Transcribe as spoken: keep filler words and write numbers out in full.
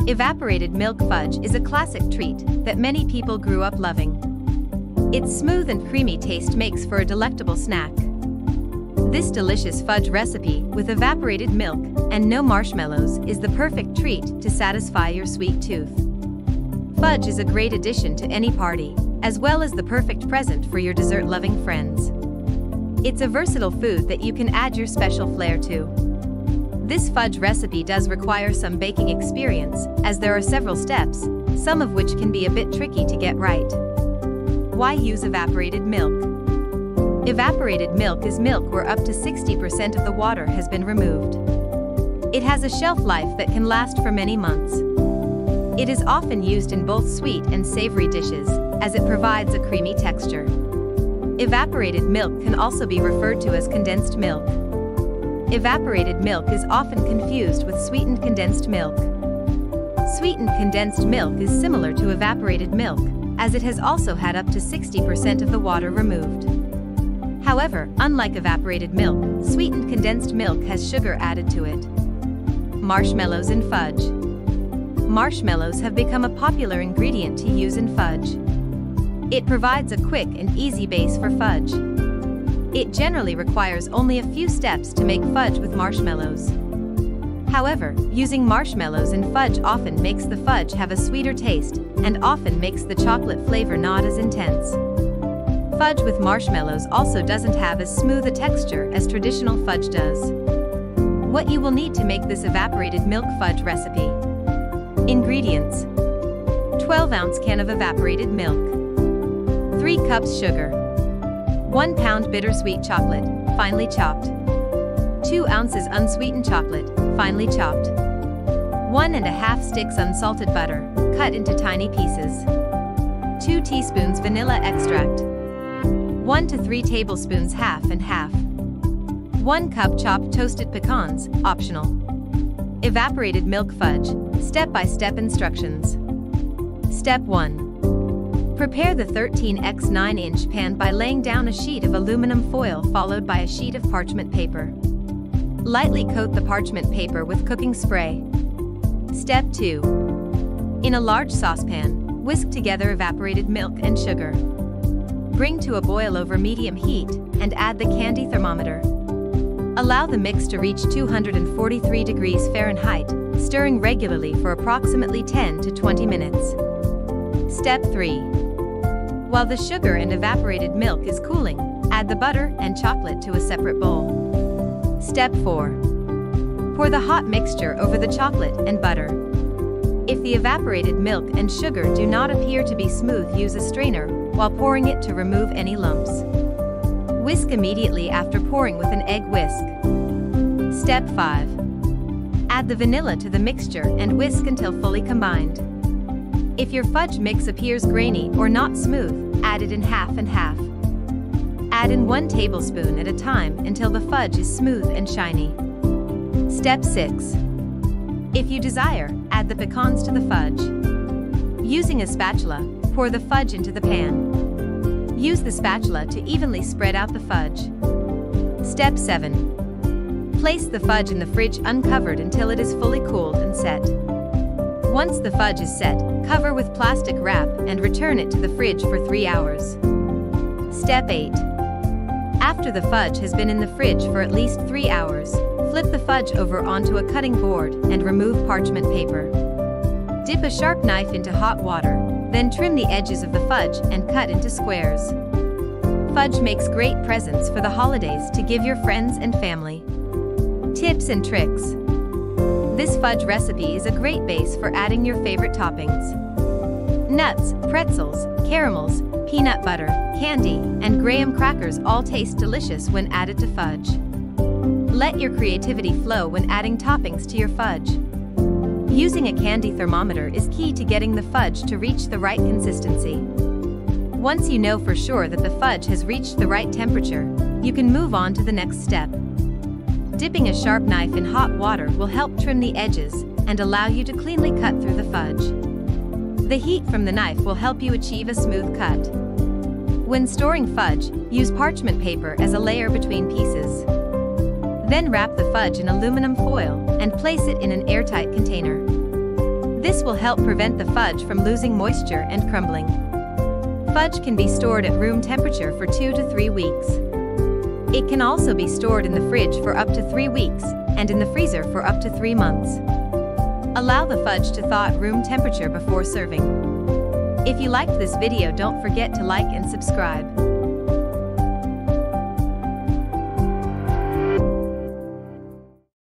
Evaporated milk fudge is a classic treat that many people grew up loving. Its smooth and creamy taste makes for a delectable snack. This delicious fudge recipe with evaporated milk and no marshmallows is the perfect treat to satisfy your sweet tooth. Fudge is a great addition to any party, as well as the perfect present for your dessert-loving friends. It's a versatile food that you can add your special flair to. This fudge recipe does require some baking experience, as there are several steps, some of which can be a bit tricky to get right. Why use evaporated milk? Evaporated milk is milk where up to sixty percent of the water has been removed. It has a shelf life that can last for many months. It is often used in both sweet and savory dishes, as it provides a creamy texture. Evaporated milk can also be referred to as condensed milk. Evaporated milk is often confused with sweetened condensed milk. Sweetened condensed milk is similar to evaporated milk, as it has also had up to sixty percent of the water removed. However, unlike evaporated milk, sweetened condensed milk has sugar added to it. Marshmallows and fudge. Marshmallows have become a popular ingredient to use in fudge. It provides a quick and easy base for fudge. It generally requires only a few steps to make fudge with marshmallows. However, using marshmallows in fudge often makes the fudge have a sweeter taste and often makes the chocolate flavor not as intense. Fudge with marshmallows also doesn't have as smooth a texture as traditional fudge does. What you will need to make this evaporated milk fudge recipe. Ingredients: twelve ounce can of evaporated milk, three cups sugar, one pound bittersweet chocolate, finely chopped, two ounces unsweetened chocolate, finely chopped, one and a half sticks unsalted butter, cut into tiny pieces, two teaspoons vanilla extract, one to three tablespoons half and half, one cup chopped toasted pecans, optional. Evaporated milk fudge, step-by-step instructions. Step one. Prepare the thirteen by nine inch pan by laying down a sheet of aluminum foil followed by a sheet of parchment paper. Lightly coat the parchment paper with cooking spray. Step two. In a large saucepan, whisk together evaporated milk and sugar. Bring to a boil over medium heat and add the candy thermometer. Allow the mix to reach two hundred forty-three degrees Fahrenheit, stirring regularly for approximately ten to twenty minutes. Step three. While the sugar and evaporated milk is cooling, add the butter and chocolate to a separate bowl. Step four. Pour the hot mixture over the chocolate and butter. If the evaporated milk and sugar do not appear to be smooth, use a strainer while pouring it to remove any lumps. Whisk immediately after pouring with an egg whisk. Step five. Add the vanilla to the mixture and whisk until fully combined. If your fudge mix appears grainy or not smooth, add it in half and half. Add in one tablespoon at a time until the fudge is smooth and shiny. Step six. If you desire, add the pecans to the fudge. Using a spatula, pour the fudge into the pan. Use the spatula to evenly spread out the fudge. Step seven. Place the fudge in the fridge uncovered until it is fully cooled and set. Once the fudge is set, cover with plastic wrap and return it to the fridge for three hours. Step eight. After the fudge has been in the fridge for at least three hours, flip the fudge over onto a cutting board and remove parchment paper. Dip a sharp knife into hot water, then trim the edges of the fudge and cut into squares. Fudge makes great presents for the holidays to give your friends and family. Tips and tricks. This fudge recipe is a great base for adding your favorite toppings. Nuts, pretzels, caramels, peanut butter, candy, and graham crackers all taste delicious when added to fudge. Let your creativity flow when adding toppings to your fudge. Using a candy thermometer is key to getting the fudge to reach the right consistency. Once you know for sure that the fudge has reached the right temperature, you can move on to the next step. Dipping a sharp knife in hot water will help trim the edges and allow you to cleanly cut through the fudge. The heat from the knife will help you achieve a smooth cut. When storing fudge, use parchment paper as a layer between pieces. Then wrap the fudge in aluminum foil and place it in an airtight container. This will help prevent the fudge from losing moisture and crumbling. Fudge can be stored at room temperature for two to three weeks. It can also be stored in the fridge for up to three weeks and in the freezer for up to three months. Allow the fudge to thaw at room temperature before serving. If you liked this video, don't forget to like and subscribe.